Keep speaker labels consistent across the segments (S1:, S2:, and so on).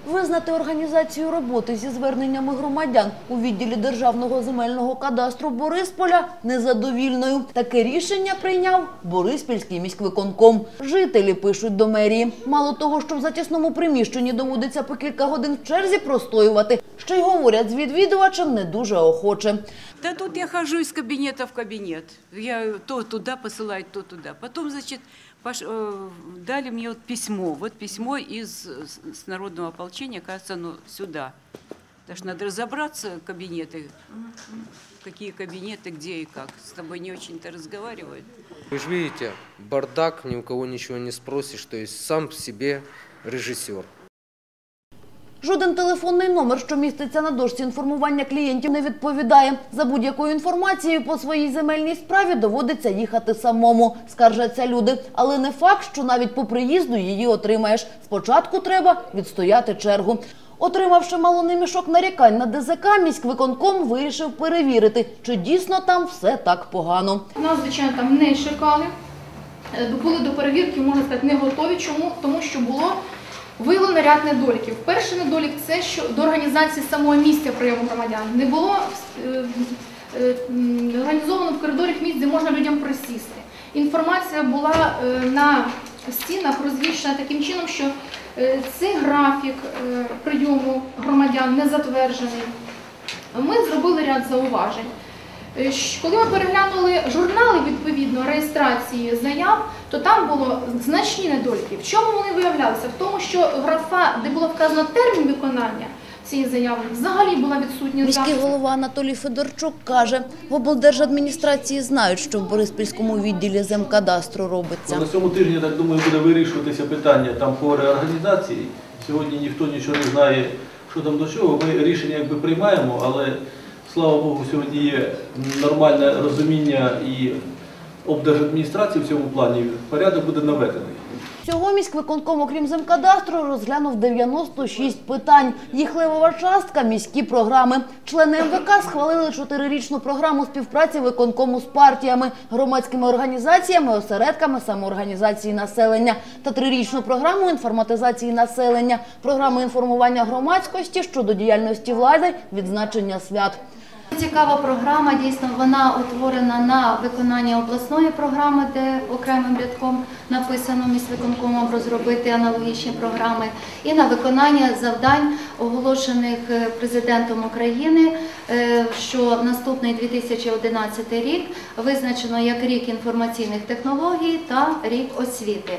S1: Визнати організацію роботи зі зверненнями громадян у відділі Державного земельного кадастру Борисполя незадовільною. Таке рішення прийняв Бориспільський міськвиконком. Жителі пишуть до мерії. Мало того, що в затісному приміщенні доводиться по кілька годин в черзі простоювати, ще й говорять з відвідувачем не дуже охоче.
S2: Да тут я хожу из кабинета в кабинет. Я то туда посылаю, то туда. Потом, значит, дали мне вот письмо. Вот письмо с народного ополчения, кажется, оно сюда. Даже надо разобраться, кабинеты, какие кабинеты, где и как. С тобой не очень-то разговаривают.
S3: Вы же видите, бардак, ни у кого ничего не спросишь, то есть сам себе режиссер.
S1: Жоден телефонний номер, що міститься на дошці інформування клієнтів, не відповідає. За будь-якою інформацією по своїй земельній справі доводиться їхати самому, скаржаться люди. Але не факт, що навіть по приїзду її отримаєш. Спочатку треба відстояти чергу. Отримавши мало не мішок нарікань на ДЗК, міськвиконком вирішив перевірити, чи дійсно там все так погано.
S4: Нас, звичайно, там не чекали. Були до перевірки, можна сказати, не готові. Чому? Тому що було виявлено ряд недоліків. Перший недолік – це що до організації самого місця прийому громадян. Не було організовано в коридорах місць, де можна людям присісти. Інформація була на стінах розвішена таким чином, що цей графік прийому громадян не затверджений. Ми зробили ряд зауважень. Коли ми переглянули журнали, відповідно, реєстрації заяв, то там було значні недоліки. В чому вони виявлялися? В тому, що графа, де було вказано термін виконання цієї заяви, взагалі була відсутня.
S1: Міський голова Анатолій Федорчук каже, в облдержадміністрації знають, що в Бориспільському відділі земкадастру робиться.
S5: На цьому тижні, так думаю, буде вирішуватися питання там по реорганізації. Сьогодні ніхто нічого не знає, що там до чого. Ми рішення якби приймаємо, але слава Богу, сьогодні є нормальне розуміння і облдержадміністрації в цьому плані. Порядок буде наведений.
S1: Всього міськвиконком, окрім земкадастру, розглянув 96 питань. Їх левова частка – міські програми. Члени МВК схвалили 4-річну програму співпраці виконкому з партіями, громадськими організаціями, осередками самоорганізації населення та 3-річну програму інформатизації населення, програму інформування громадськості щодо діяльності влади, відзначення свят.
S6: Цікава програма, дійсно, вона утворена на виконання обласної програми, де окремим рядком написано міськвиконкомом розробити аналогічні програми, і на виконання завдань, оголошених президентом України, що наступний 2011 рік визначено як рік інформаційних технологій та рік освіти.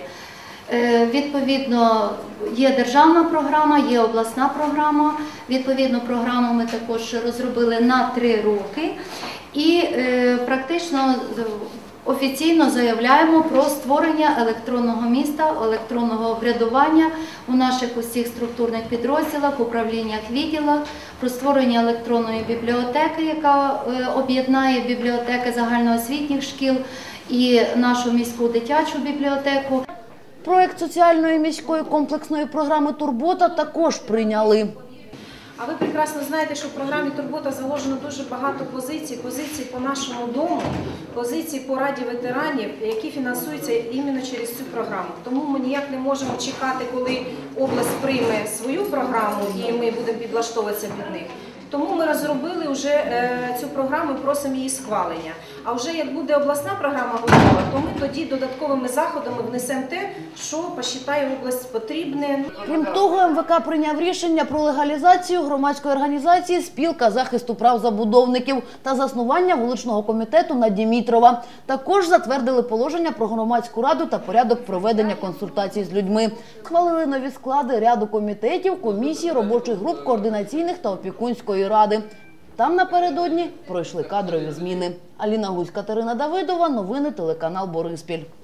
S6: Відповідно, є державна програма, є обласна програма. Відповідну програму ми також розробили на 3 роки і практично офіційно заявляємо про створення електронного міста, електронного врядування у наших усіх структурних підрозділах, управліннях, відділах, про створення електронної бібліотеки, яка об'єднає бібліотеки загальноосвітніх шкіл і нашу міську дитячу бібліотеку.
S1: Проект соціальної міської комплексної програми «Турбота» також прийняли.
S7: А ви прекрасно знаєте, що в програмі «Турбота» заложено дуже багато позицій по нашому дому, позицій по Раді ветеранів, які фінансуються іменно через цю програму. Тому ми ніяк не можемо чекати, коли область прийме свою програму і ми будемо підлаштовуватися під них. Тому ми розробили вже цю програму і просимо її схвалення. А вже як буде обласна програма готова, то ми тоді додатковими заходами внесемо те, що посчитає область потрібне.
S1: Крім того, МВК прийняв рішення про легалізацію громадської організації «Спілка захисту прав забудовників» та заснування вуличного комітету на Дімітрова. Також затвердили положення про громадську раду та порядок проведення консультацій з людьми. Схвалили нові склади ряду комітетів, комісій, робочих груп, координаційних та опікунської ради. Там напередодні пройшли кадрові зміни. Аліна Гусь, Катерина Давидова, новини телеканал Бориспіль.